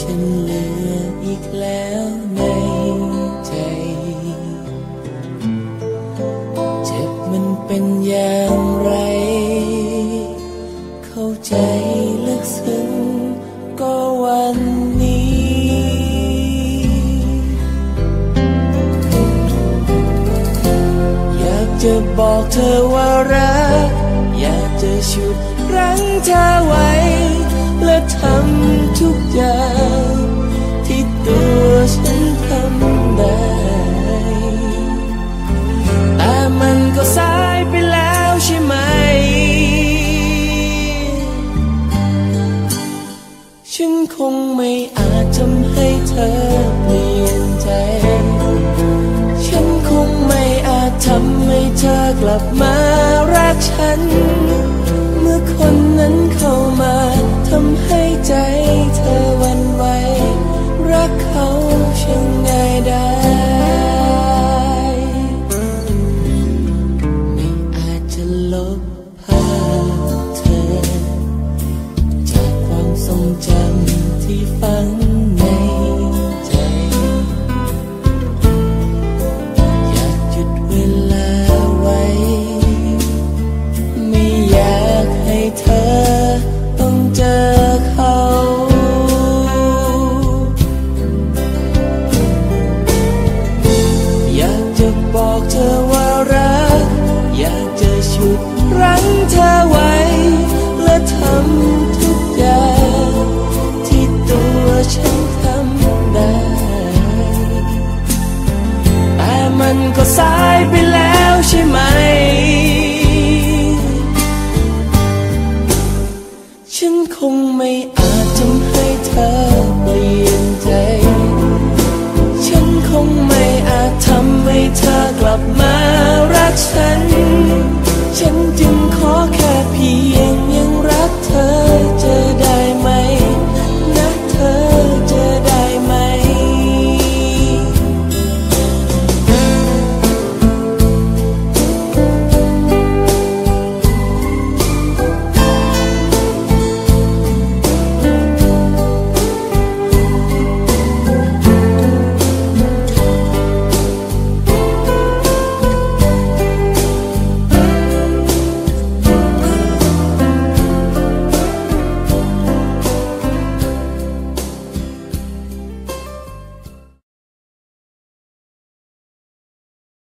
ฉันเหลืออีกแล้วในใจเจ็บมันเป็นอย่างไรเข้าใจลึกซึ้งก็วันนี้อยากจะบอกเธอว่ารักอยากจะฉุดรั้งเธอไว้และทำทุกอย่างที่ตัวฉันทำได้แต่มันก็สายไปแล้วใช่ไหมฉันคงไม่อาจทำให้เธอเปลี่ยนใจฉันคงไม่อาจทำให้เธอกลับมารักฉันเมื่อคนนั้นเข้ามาทำให้ใจเธอหวั่นไหวรักเขาช่างง่ายได้ไม่อาจจะลบภาพเธอจากความทรงจำที่ฝังในใจอยากหยุดเวลาไว้ไม่อยากให้เธอต้องเจอเขาอยากจะบอกเธอว่ารักอยากจะฉุดรั้งเธอไว้และทำทุกอย่างที่ตัวฉันทำได้แต่มันก็สายไปแล้วใช่ไหมฉันคงไม่อาจทำให้เธอเปลี่ยนใจฉันคงไม่อาจทำให้เธอกลับมารักฉันฉันจึงขอแค่เพียงยังรักเธอ